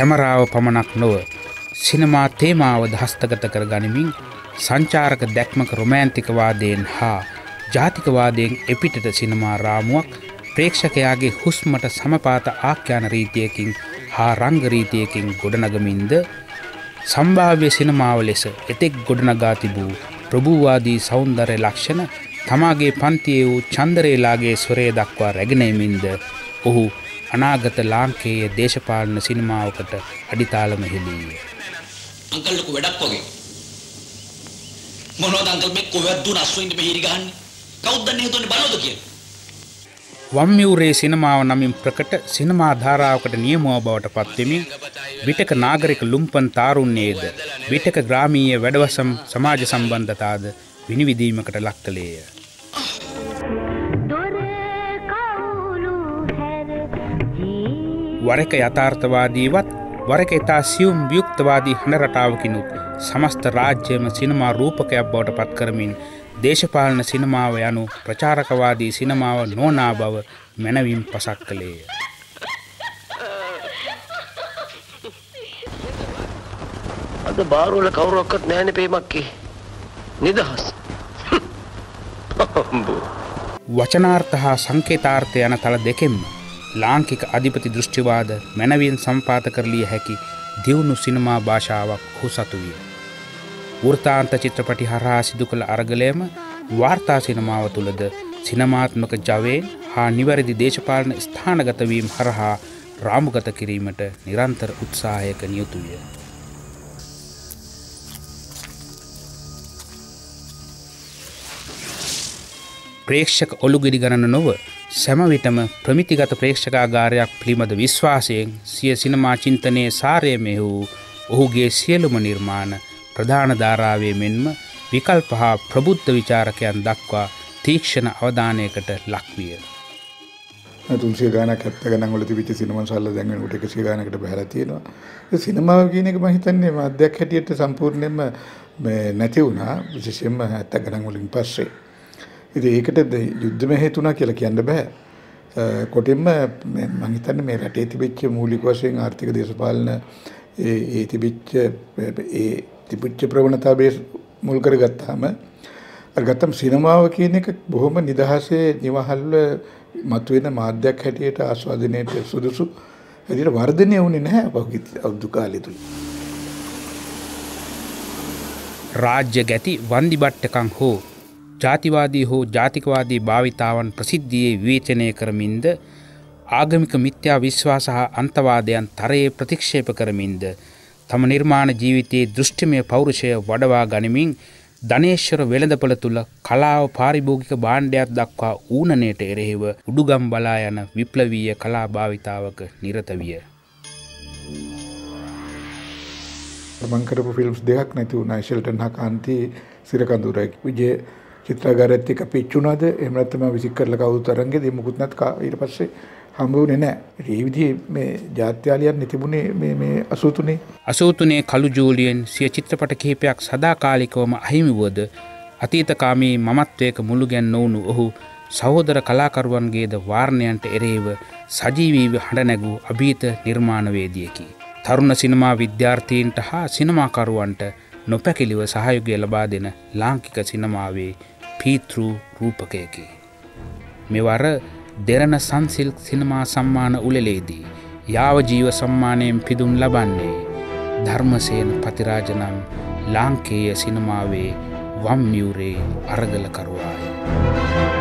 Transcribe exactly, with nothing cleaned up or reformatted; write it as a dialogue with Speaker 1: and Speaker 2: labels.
Speaker 1: කැමරාව පමණක් නොව සිනමා තේමාව දහස්තගත කර ගනිමින් සංචාරක දැක්මක රොමෑන්තිකවාදයෙන් හා ජාතිකවාදයෙන් එපිටට සිනමා රාමුවක් ප්‍රේක්ෂකයාගේ හුස්මට සමපාත ආඛ්‍යාන රීතියකින් හා රංග රීතියකින් ගොඩනගමින්ද සම්භාව්‍ය සිනමාව ලෙස එතෙක් ගොඩනගා තිබූ ප්‍රභූවාදී සෞන්දර්ය ලක්ෂණ තමාගේ පන්තියේ වූ චන්දරේලාගේ ස්වරය දක්වා රැගෙන එමින්ද ඔහු අනාගත ලාංකේය දේශපාලන සිනමාවකට අඩිතාලම හෙළීය.
Speaker 2: අංකල් ලොකු වැඩක් වගේ. මොනවද අංකල් මේ කොහෙවත් දුන අස්වැන්න මෙහෙරි ගහන්නේ? කවුද දන්නේ හිතන්නේ බලවද කියලා?
Speaker 1: වම්මියුරේ සිනමාව නමින් ප්‍රකට සිනමා ධාරාවකට නියමුව බවට පත්වෙමින් විටක නාගරික ලුම්පන් තාරුණ්‍යයේද විටක ග්‍රාමීය වැඩවසම් සමාජ සම්බන්ධතාද විනිවිදීමකට ලක් කළේය. වරක යථාර්ථවාදීවත් වරක ඉතා සියුම් වියුක්තවාදී හඬ රටාවකිනුත් සමස්ත රාජ්‍යම සිනමා රූපකයක් බවට පත් කරමින් දේශපාලන සිනමාව යනු ප්‍රචාරකවාදී සිනමාව නොවනා බව මැනවින් පසක් කළේය.
Speaker 3: අද බාරුවල කවුරක්වත් නැහැනේ පේමක්කේ. නිදහස්.
Speaker 1: වචනාර්ථ හා සංකේතාර්ථ යන තල දෙකෙන්ම ලාංකික අධිපති දෘෂ්ටිවාද මැනවින් සම්පාත කරලිය හැකි දියුණු සිනමා භාෂාවක් ඔහු සතු විය. වෘත්තාන්ත චිත්‍රපටි හරහා සිදු කළ අරගලයම වාර්තා සිනමාව තුළද සිනමාත්මක ජවයෙන් හා නිවැරදි දේශපාලන ස්ථානගත වීම හරහා රාමුගත කිරීමට නිරන්තර උත්සාහයක නියුතු විය. ප්‍රේක්ෂක ඔලුගෙඩි ගණන නොව සෑම විටම ප්‍රමිතිගත ප්‍රේක්ෂකාගාරයක් පිළිබඳ විශ්වාසයෙන් සිය සිනමා චින්තනයේ සාරය මෙහි ඔහුගේ සියලුම නිර්මාණ ප්‍රධාන ධාරාවේ මෙන්ම විකල්ප හා ප්‍රබුද්ධ විචාරකයන් දක්වා තීක්ෂණ අවධානයකට ලක්විය.
Speaker 4: තුන්සිය ගානක් හැත්ත ගණන් වල තිබිච්ච සිනමා ශාල දැන් වෙනකොට එකසිය ගානකට බහැලා තියෙනවා. ඒ සිනමාව කියන එක මම හිතන්නේ මාධ්‍යයක් හැටියට සම්පූර්ණයෙන්ම මේ නැති වුණා විශේෂයෙන්ම හැත්ත ගණන් වලින් පස්සේ. ඉතින් ඒකට යුද්ධම හේතුණා කියලා කියන්න බෑ. කොටින්ම මම හිතන්නේ මේ රටේ තිබිච්ච මූලික වශයෙන් ආර්ථික දේශපාලන ඒ ඒ තිබිච්ච ඒ තිබිච්ච ප්‍රවණතාවය මුල් කරගත්තාම අර ගත්තම සිනමාව කියන එක බොහොම නිදහසේ නිවහල්ව මතුවෙන මාධ්‍යයක් හැටියට ආස්වාදනයට සුදුසු හැටියට වර්ධනය වුණේ නැහැ පහුගිය අවුරුදු කාලය තුල.
Speaker 1: රාජ්‍ය ගැති වන්දිබට්ටකම් හෝ ජාතිවාදී හෝ ජාතිකවාදී භාවිතාවන් ප්‍රසිද්ධියේ විවේචනය කරමින්ද ආගමික මිත්‍යා විශ්වාස හා අන්තවාදයන් තරයේ ප්‍රතික්ෂේප කරමින්ද තම නිර්මාණ ජීවිතයේ දෘෂ්ටිමය පෞරුෂය වඩවා ගනිමින් ධනේශ්වර වෙළඳපොළ තුල කලාව පාරිභෝගික භාණ්ඩයක් දක්වා ඌනනයට එරෙහිව උඩුගම් බලා යන විප්ලවීය කලා භාවිතාවක නිරත විය.
Speaker 4: මම කරපු ෆිල්ම්ස් දෙකක් නැති වුණා. ෂෙල්ටන් හා කාන්ති සිරකඳුරයි විජේ චිත්‍රාගාරයත් එක්ක පිච්චුණාද එහෙම නැත්නම් විසික් කරලා කවුරුත් අරන්ගෙද මුකුත් නැත් ඊට පස්සේ හම්බ වුණේ නැහැ. ඒ විදිහේ මේ ජාත්‍යාලියන් තිබුණේ මේ මේ අසූ තුනේ
Speaker 1: අසූ තුනේ කළු ජූලියෙන් සිය චිත්‍රපට කිහිපයක් සදාකාලිකවම අහිමි වුවද අතීතකාමී මමත්වයක මුළුගැන් නොවුණු ඔහු සහෝදර කලාකරුවන්ගේද වාරණයන්ට එරෙහිව සජීවීව හඬ නැගූ අභීත නිර්මාණවේදියෙකි. තරුණ සිනමා විද්‍යාර්ථීන්ට හා සිනමාකරුවන්ට නොපැකිලිව සහයෝගය ලබා දෙන ලාංකික සිනමාවේ පීතෘ රූපකයකි. මෙවර දෙරණ සංසිල්ක් සිනමා සම්මාන උළෙලේදී යාව ජීව සම්මානයෙන් පිදුම් ලබන්නේ ධර්මසේන පතිරාජ නම් ලාංකේය සිනමාවේ වම්මියුරේ අරගලකරුවාය.